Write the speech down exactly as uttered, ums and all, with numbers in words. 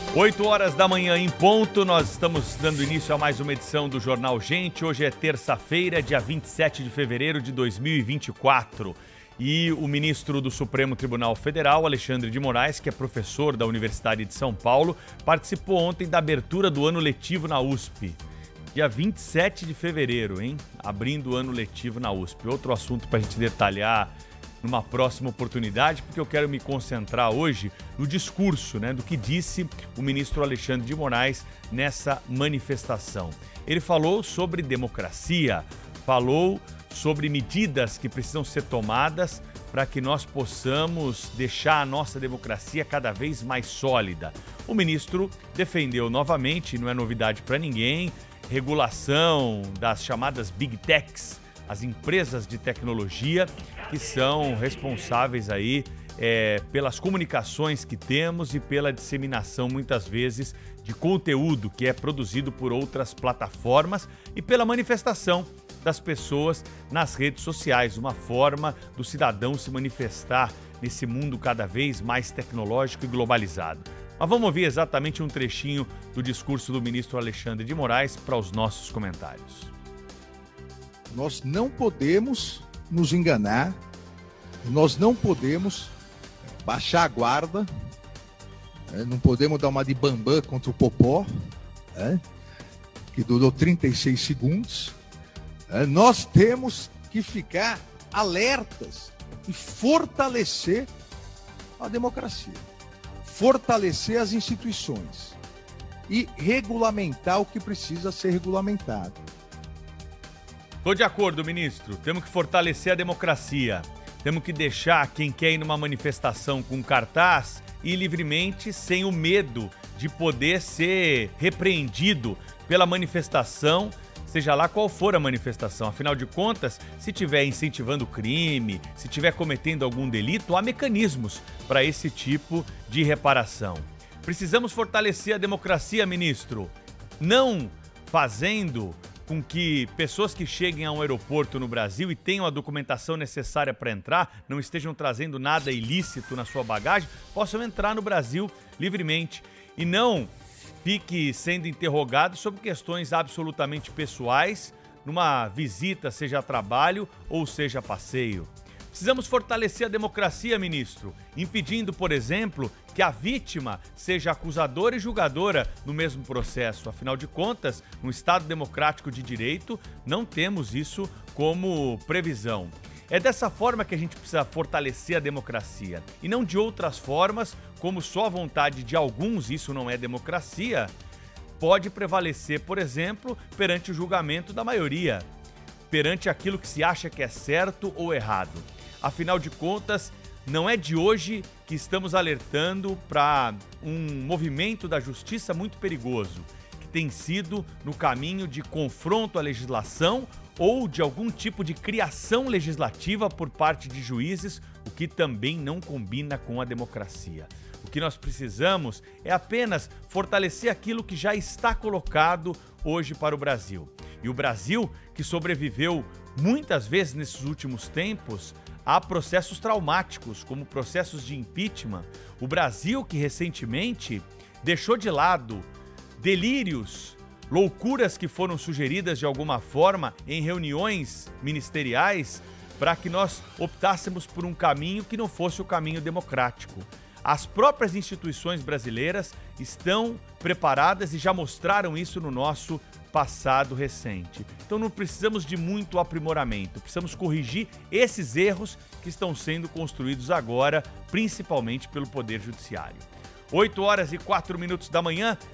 oito horas da manhã em ponto, nós estamos dando início a mais uma edição do Jornal Gente. Hoje é terça-feira, dia vinte e sete de fevereiro de dois mil e vinte e quatro. E o ministro do Supremo Tribunal Federal, Alexandre de Moraes, que é professor da Universidade de São Paulo, participou ontem da abertura do ano letivo na U S P. Dia vinte e sete de fevereiro, hein? Abrindo o ano letivo na U S P. Outro assunto para a gente detalhar numa próxima oportunidade, porque eu quero me concentrar hoje no discurso, né, do que disse o ministro Alexandre de Moraes nessa manifestação. Ele falou sobre democracia, falou sobre medidas que precisam ser tomadas para que nós possamos deixar a nossa democracia cada vez mais sólida. O ministro defendeu novamente, não é novidade para ninguém, regulação das chamadas Big Techs, as empresas de tecnologia que são responsáveis aí é, pelas comunicações que temos e pela disseminação, muitas vezes, de conteúdo que é produzido por outras plataformas e pela manifestação das pessoas nas redes sociais, uma forma do cidadão se manifestar nesse mundo cada vez mais tecnológico e globalizado. Mas vamos ouvir exatamente um trechinho do discurso do ministro Alexandre de Moraes para os nossos comentários. Nós não podemos nos enganar, nós não podemos baixar a guarda, né? Não podemos dar uma de bambam contra o Popó, né? Que durou trinta e seis segundos. Né? Nós temos que ficar alertas e fortalecer a democracia, fortalecer as instituições e regulamentar o que precisa ser regulamentado. Estou de acordo, ministro. Temos que fortalecer a democracia. Temos que deixar quem quer ir numa manifestação com cartaz ir livremente, sem o medo de poder ser repreendido pela manifestação, seja lá qual for a manifestação. Afinal de contas, se estiver incentivando crime, se estiver cometendo algum delito, há mecanismos para esse tipo de reparação. Precisamos fortalecer a democracia, ministro. Não fazendo com que pessoas que cheguem a um aeroporto no Brasil e tenham a documentação necessária para entrar, não estejam trazendo nada ilícito na sua bagagem, possam entrar no Brasil livremente e não fique sendo interrogado sobre questões absolutamente pessoais numa visita, seja a trabalho ou seja a passeio. Precisamos fortalecer a democracia, ministro, impedindo, por exemplo, que a vítima seja acusadora e julgadora no mesmo processo. Afinal de contas, no Estado democrático de direito, não temos isso como previsão. É dessa forma que a gente precisa fortalecer a democracia, e não de outras formas, como só a vontade de alguns, isso não é democracia, pode prevalecer, por exemplo, perante o julgamento da maioria, perante aquilo que se acha que é certo ou errado. Afinal de contas, não é de hoje que estamos alertando para um movimento da justiça muito perigoso, que tem sido no caminho de confronto à legislação ou de algum tipo de criação legislativa por parte de juízes, o que também não combina com a democracia. O que nós precisamos é apenas fortalecer aquilo que já está colocado hoje para o Brasil. E o Brasil, que sobreviveu muitas vezes nesses últimos tempos a processos traumáticos, como processos de impeachment. O Brasil, que recentemente deixou de lado delírios, loucuras que foram sugeridas de alguma forma em reuniões ministeriais para que nós optássemos por um caminho que não fosse o caminho democrático. As próprias instituições brasileiras estão preparadas e já mostraram isso no nosso passado recente. Então não precisamos de muito aprimoramento, precisamos corrigir esses erros que estão sendo construídos agora, principalmente pelo Poder Judiciário. oito horas e quatro minutos da manhã,